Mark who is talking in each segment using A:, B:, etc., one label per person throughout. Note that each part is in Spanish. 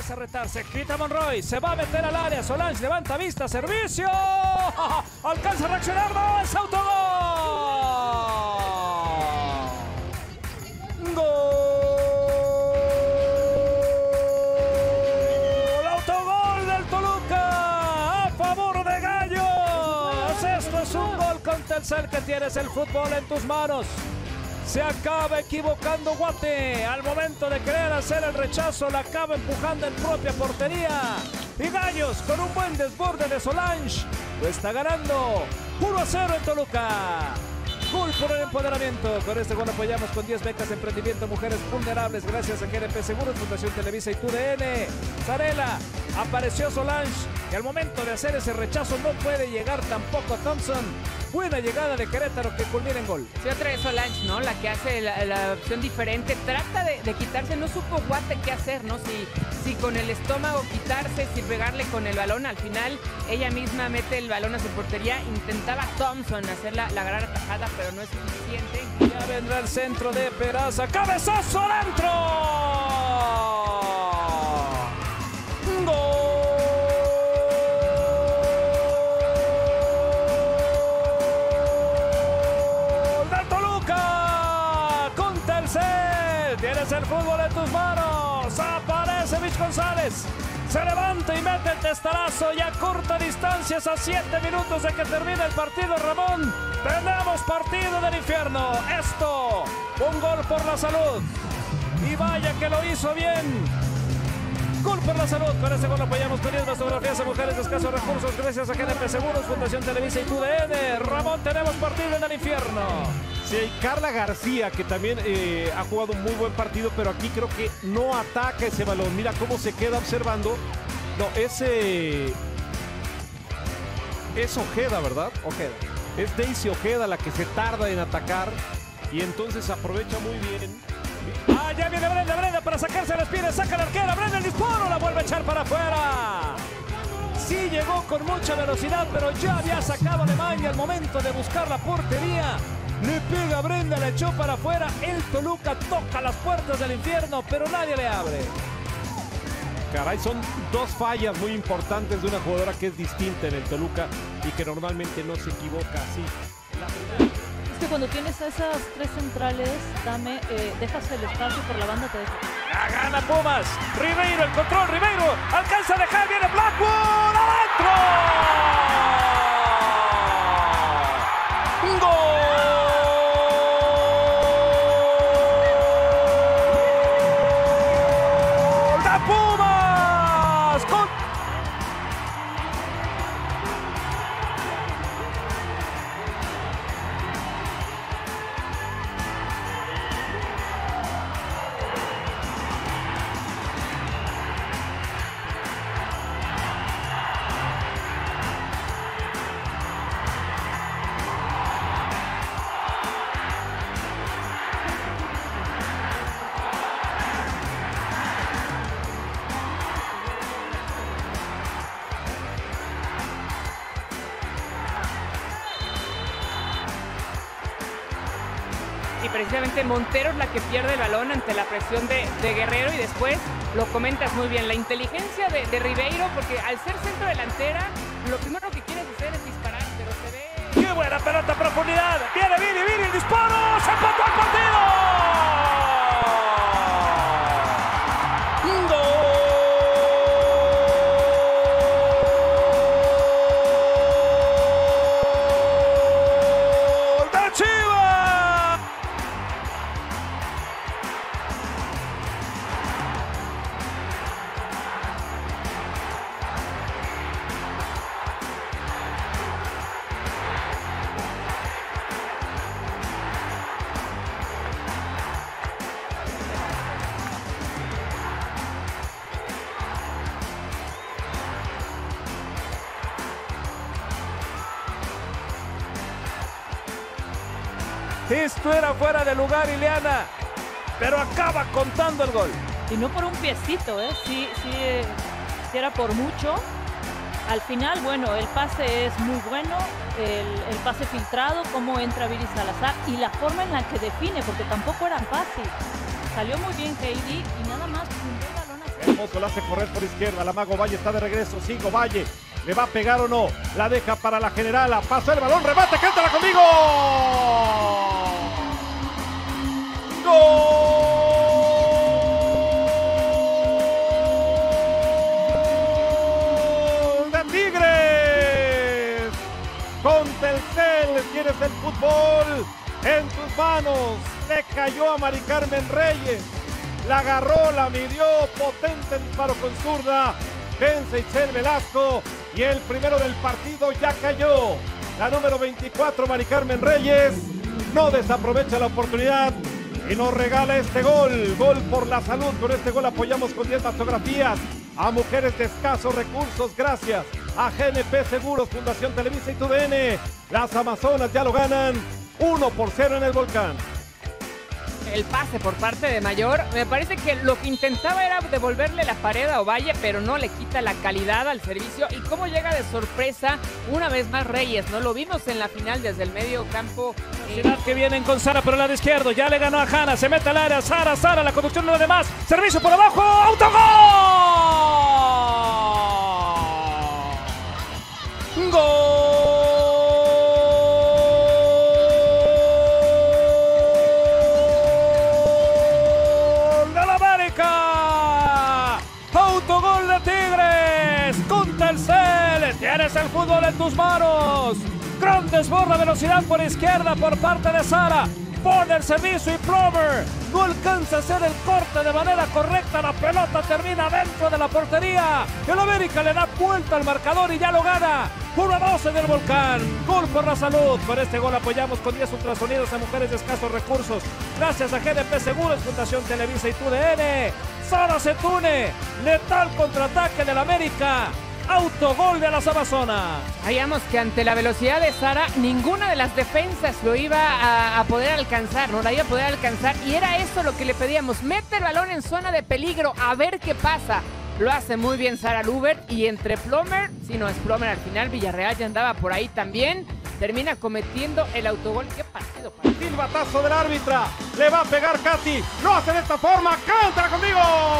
A: empieza a retar, se quita Monroy, se va a meter al área, Solange levanta vista, servicio, alcanza a reaccionar, no, es autogol. ¡Gol! ¡Autogol del Toluca! ¡A favor de Gallos! Esto es un gol con Telcel, que tienes el fútbol en tus manos. Se acaba equivocando Guate. Al momento de querer hacer el rechazo, la acaba empujando en propia portería. Y Gallos, con un buen desborde de Solange, lo está ganando 1-0 en Toluca. Gol por el empoderamiento. Con este gol apoyamos con 10 becas de emprendimiento mujeres vulnerables gracias a GNP Seguros, Fundación Televisa y TUDN. Zarela, apareció Solange y al momento de hacer ese rechazo no puede llegar tampoco Thompson. Buena llegada de Querétaro que culmina en gol.
B: Sí, otra vez Solange, ¿no? La que hace la opción diferente. Trata de quitarse, no supo Guate qué hacer, ¿no? Si con el estómago quitarse, si pegarle con el balón. Al final, ella misma mete el balón a su portería. Intentaba Thompson hacer la gran atajada, pero no es suficiente.
A: Ya vendrá el centro de Peraza. ¡Cabezazo adentro! ¡Gol! Tienes el fútbol en tus manos. Aparece Mitch González. Se levanta y mete el testarazo. Y a corta distancia, a 7 minutos de que termine el partido, Ramón. Tenemos partido del infierno. Esto, un gol por la salud. Y vaya que lo hizo bien. Gol por la salud. Con este gol apoyamos con 10 fotografías a mujeres de escasos recursos gracias a GNP Seguros, Fundación Televisa y TUDN. Ramón, tenemos partido en el infierno.
C: Sí, Carla García, que también ha jugado un muy buen partido, pero aquí creo que no ataca ese balón. Mira cómo se queda observando. No, es Ojeda, ¿verdad?
A: Ojeda.
C: Es Daisy Ojeda la que se tarda en atacar y entonces aprovecha muy bien.
A: Ah, ya viene Brenda para sacarse las piernas, saca la arquera, Brenda el disparo, la vuelve a echar para afuera. Sí llegó con mucha velocidad, pero ya había sacado Alemania al momento de buscar la portería. Le pega a Brenda, la echó para afuera. El Toluca toca las puertas del infierno, pero nadie le abre.
C: Caray, son dos fallas muy importantes de una jugadora que es distinta en el Toluca y que normalmente no se equivoca así.
D: Es que cuando tienes a esas tres centrales, dejas el espacio por la banda, te deja.
A: La gana Pumas. Ribeiro, el control, Ribeiro. Alcanza a dejar, viene Blackwood. ¡Adentro! ¡Gol!
B: Y precisamente Montero es la que pierde el balón ante la presión de Guerrero y después lo comentas muy bien, la inteligencia de Ribeiro, porque al ser centro delantera, lo primero que quieres hacer es disparar, pero se ve...
A: ¡Qué buena pelota a profundidad! ¡Viene Vini, el disparo! ¡Se empató el partido! Esto era fuera de lugar, Ileana, pero acaba contando el gol.
D: Y no por un piecito, ¿eh? Sí era por mucho. Al final, bueno, el pase es muy bueno, el pase filtrado, cómo entra Viri Salazar y la forma en la que define, porque tampoco era fácil. Salió muy bien Heidi y nada más puntó el balón hacia
C: El Mozo la hace correr por izquierda. La Mago Valle está de regreso. Sigo Valle. ¿Le va a pegar o no? La deja para la Generala. Pasa el balón. Remate. ¡Cántala conmigo! ¡Gol de Tigres! Con Telcel tienes el fútbol en tus manos. Le cayó a Mari Carmen Reyes. La agarró, la midió, potente disparo con zurda. Vence Itzel Velasco y el primero del partido ya cayó. La número 24, Mari Carmen Reyes, no desaprovecha la oportunidad y nos regala este gol. Gol por la salud. Con este gol apoyamos con 10 mastografías a mujeres de escasos recursos. Gracias a GNP Seguros, Fundación Televisa y TUDN. Las Amazonas ya lo ganan 1-0 en el Volcán.
B: El pase por parte de Mayor, me parece que lo que intentaba era devolverle la pared a Ovalle, pero no le quita la calidad al servicio. Y cómo llega de sorpresa una vez más Reyes, ¿no? Lo vimos en la final desde el medio campo.
A: Que vienen con Sara por el lado izquierdo, ya le ganó a Hanna, se mete al área, Sara, la conducción no de más, servicio por abajo, ¡autogol! ¡Gol! Autogol de Tigres con Telcel. Tienes el fútbol en tus manos. Gran desborda, velocidad por izquierda por parte de Sara. Pone el servicio y Plomer no alcanza a hacer el corte de manera correcta. La pelota termina dentro de la portería. El América le da vuelta al marcador y ya lo gana. 1-2 en el Volcán. Gol por la salud. Con este gol apoyamos con 10 ultrasonidos a mujeres de escasos recursos. Gracias a GNP Seguros, Fundación Televisa y TUDN. Sara Setune, letal contraataque del América. Autogol de las Amazonas.
B: Veíamos que ante la velocidad de Sara, ninguna de las defensas lo iba a poder alcanzar, no la iba a poder alcanzar. Y era eso lo que le pedíamos, mete el balón en zona de peligro, a ver qué pasa. Lo hace muy bien Sara Lubert y entre Plomer, si no es Plomer al final, Villarreal ya andaba por ahí también. Termina cometiendo el autogol. ¡Qué partido!
C: Silbatazo del árbitra. Le va a pegar Katy. Lo hace de esta forma. ¡Cántala conmigo!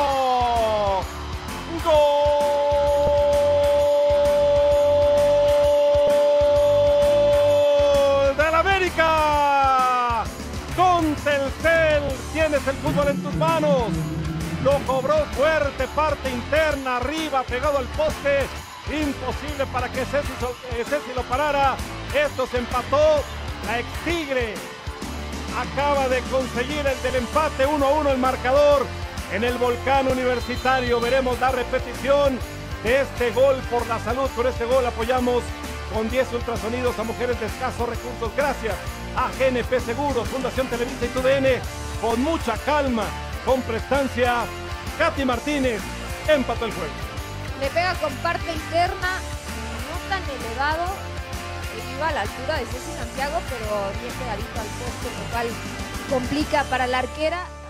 C: ¡Gol del América! Con Telcel tienes el fútbol en tus manos. Lo cobró fuerte, parte interna, arriba, pegado al poste. Imposible para que Ceci lo parara. Esto se empató. La ex Tigre acaba de conseguir el del empate, 1-1 el marcador en el Volcán Universitario. Veremos la repetición de este gol por la salud. Con este gol apoyamos con 10 ultrasonidos a mujeres de escasos recursos. Gracias a GNP Seguros, Fundación Televisa y TUDN. Con mucha calma, con prestancia, Katy Martínez empató el juego.
E: Le pega con parte interna, no tan elevado, iba a la altura de Ceci Santiago, pero bien pegadito al poste, lo cual complica para la arquera.